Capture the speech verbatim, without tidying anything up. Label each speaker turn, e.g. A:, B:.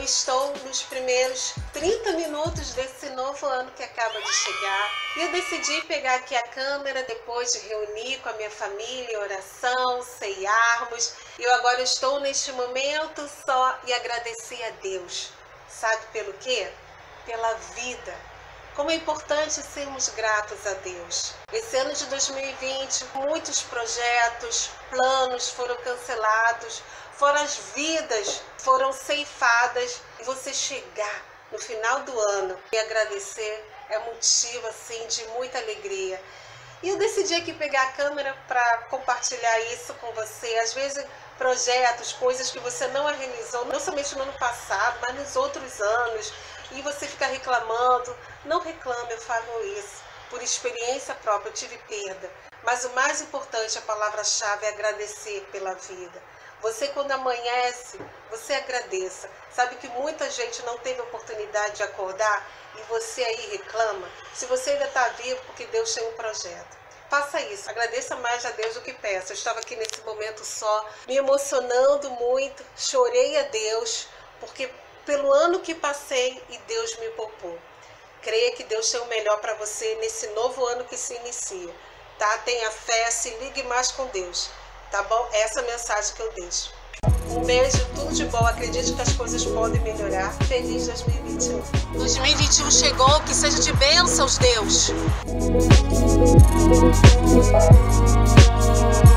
A: estou nos primeiros trinta minutos desse novo ano que acaba de chegar e eu decidi pegar aqui a câmera depois de reunir com a minha família em oração, ceiarmos. E eu agora estou neste momento só e agradecer a Deus. Sabe pelo quê? Pela vida. Como é importante sermos gratos a Deus. Esse ano de dois mil e vinte, muitos projetos, planos foram cancelados, fora as vidas foram ceifadas. E você chegar no final do ano e agradecer é motivo assim de muita alegria. E eu decidi aqui pegar a câmera para compartilhar isso com você. Às vezes projetos, coisas que você não realizou, não somente no ano passado, mas nos outros anos, e você fica reclamando. Não reclame, eu falo isso. Por experiência própria, eu tive perda. Mas o mais importante, a palavra-chave é agradecer pela vida. Você, quando amanhece, você agradeça. Sabe que muita gente não teve oportunidade de acordar e você aí reclama? Se você ainda está vivo, porque Deus tem um projeto. Faça isso, agradeça mais a Deus do que peça. Eu estava aqui nesse momento só, me emocionando muito, chorei a Deus, porque pelo ano que passei e Deus me poupou. Creia que Deus tem o melhor para você nesse novo ano que se inicia, tá? Tenha fé, se ligue mais com Deus, tá bom? Essa é a mensagem que eu deixo. Um beijo, tudo de bom, acredite que as coisas podem melhorar. Feliz dois mil e vinte e um. dois mil e vinte e um chegou, que seja de bênçãos, Deus.